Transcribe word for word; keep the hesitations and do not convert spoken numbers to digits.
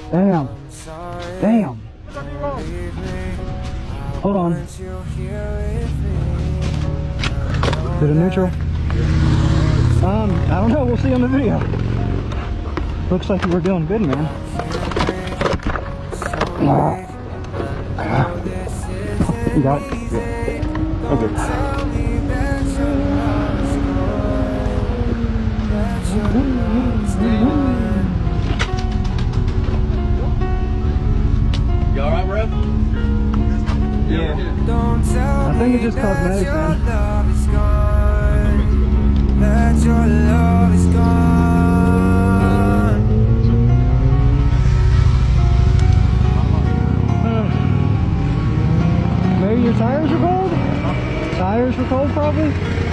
Damn. Damn. Hold on. Did a neutral? Um, I don't know. We'll see on the video. Looks like you were doing good, man. You got it? Yeah. Okay. You alright, bro? Yeah. I think it's just cosmetics, man. That your love is gone. Maybe your tires are cold? Tires were cold, probably?